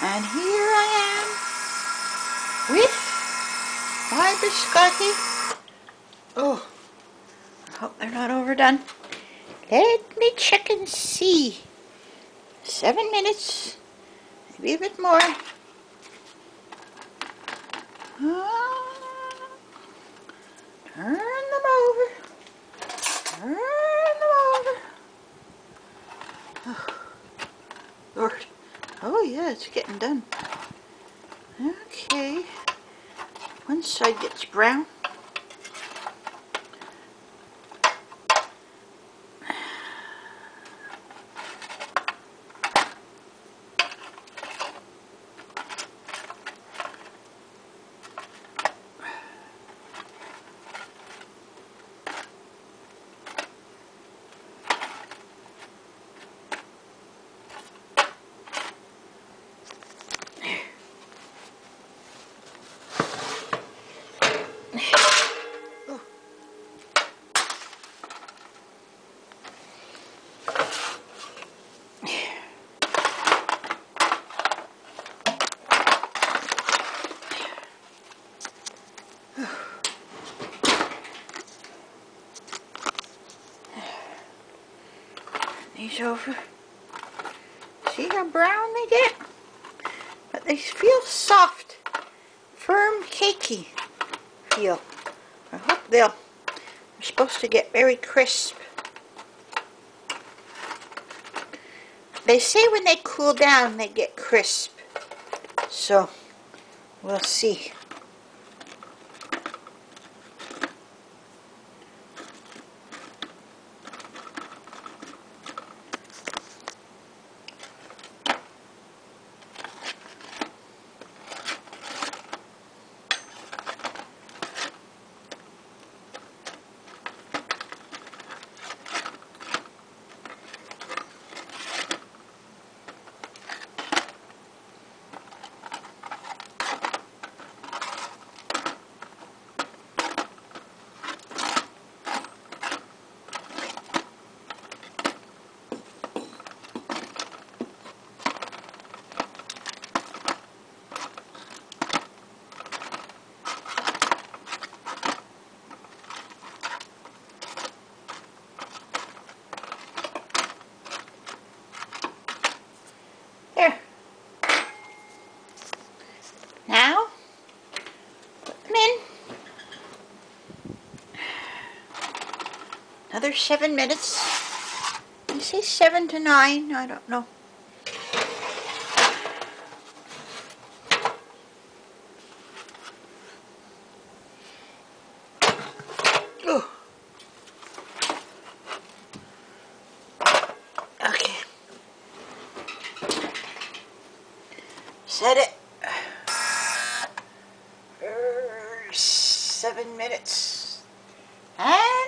And here I am with my biscotti. Oh, I hope they're not overdone. Let me check and see. 7 minutes, maybe a bit more. Turn them over. Turn them over. Oh, Lord. Oh yeah, it's getting done. Okay. One side gets brown. These over. See how brown they get? But they feel soft, firm, cakey feel. I hope they're supposed to get very crisp. They say when they cool down they get crisp. So we'll see. There. Now, put them in. Another 7 minutes. I say 7 to 9, I don't know. Oh. Okay. Set it. 7 minutes. And